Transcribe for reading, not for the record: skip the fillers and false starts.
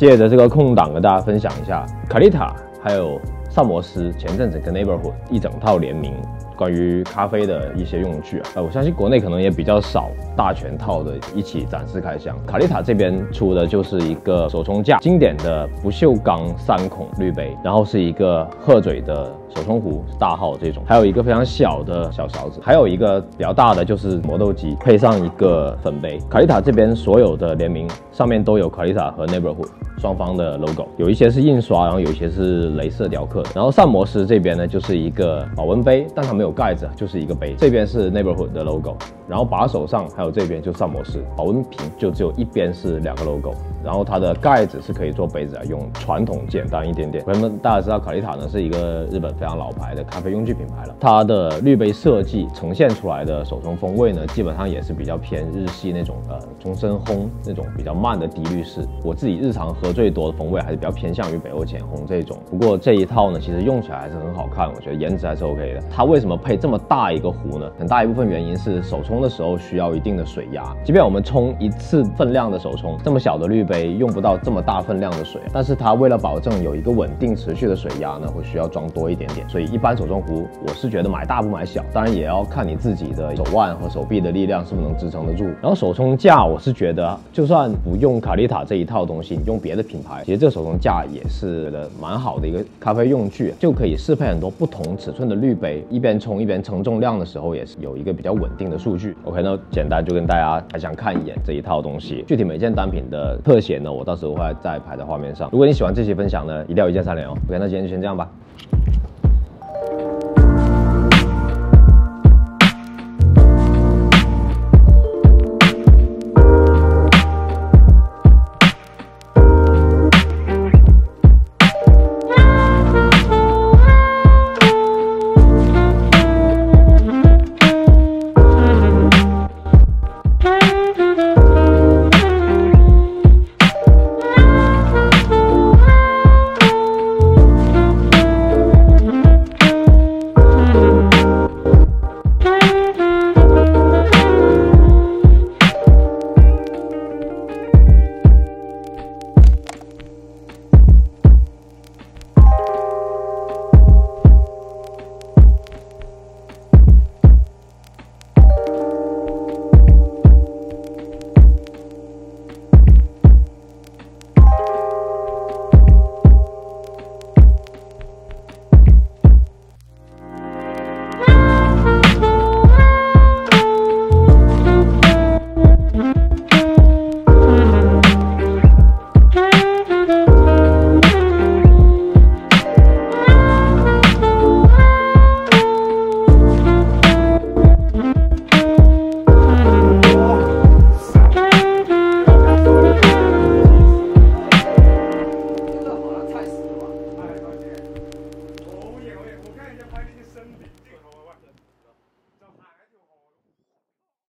借着这个空档跟大家分享一下卡丽塔还有萨摩斯前阵子跟 Neighborhood 一整套联名关于咖啡的一些用具啊，我相信国内可能也比较少大全套的一起展示开箱。卡丽塔这边出的就是一个手冲架，经典的不锈钢3孔滤杯，然后是一个鹤嘴的手冲壶大号这种，还有一个非常小的小勺子，还有一个比较大的就是磨豆机，配上一个粉杯。卡丽塔这边所有的联名上面都有卡丽塔和 Neighborhood 双方的 logo， 有一些是印刷，然后有一些是雷射雕刻的。然后萨摩斯这边呢就是一个保温杯，但它没有盖子，就是一个杯。这边是 Neighborhood 的 logo， 然后把手上还有这边就萨摩斯，保温瓶就只有一边是2个 logo， 然后它的盖子是可以做杯子来用，传统简单一点点。朋友们，大家知道卡丽塔呢是一个日本非常老牌的咖啡用具品牌了，它的滤杯设计呈现出来的手冲风味呢，基本上也是比较偏日系那种终身烘那种比较慢的低滤式。我自己日常喝最多的风味还是比较偏向于北欧浅烘这种。不过这一套呢，其实用起来还是很好看，我觉得颜值还是 OK 的。它为什么配这么大一个壶呢？很大一部分原因是手冲的时候需要一定的水压，即便我们冲一次分量的手冲，这么小的滤杯用不到这么大分量的水，但是它为了保证有一个稳定持续的水压呢，会需要装多一点点。所以一般手冲壶我是觉得买大不买小，当然也要看你自己的手腕和手臂的力量是不是能支撑得住。然后手冲架我是觉得就算不用卡丽塔这一套东西，你用别的品牌，其实这个手冲架也是蛮好的一个咖啡用具，就可以适配很多不同尺寸的滤杯，一边冲一边称重量的时候也是有一个比较稳定的数据。OK， 那简单就跟大家还想看一眼这一套东西，具体每件单品的特写呢，我到时候会再排在画面上。如果你喜欢这期分享呢，一定要1键3连哦。OK， 那今天就先这样吧。